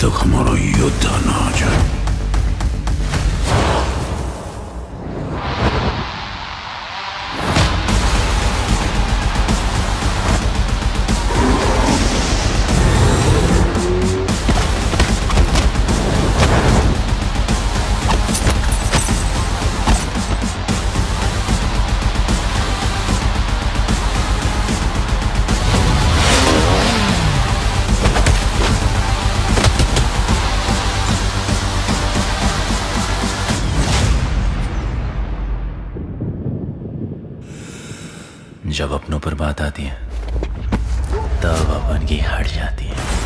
तक हमारा योद्धा ना आ जाए। जब अपनों पर बात आती है तब अपन की हट जाती है।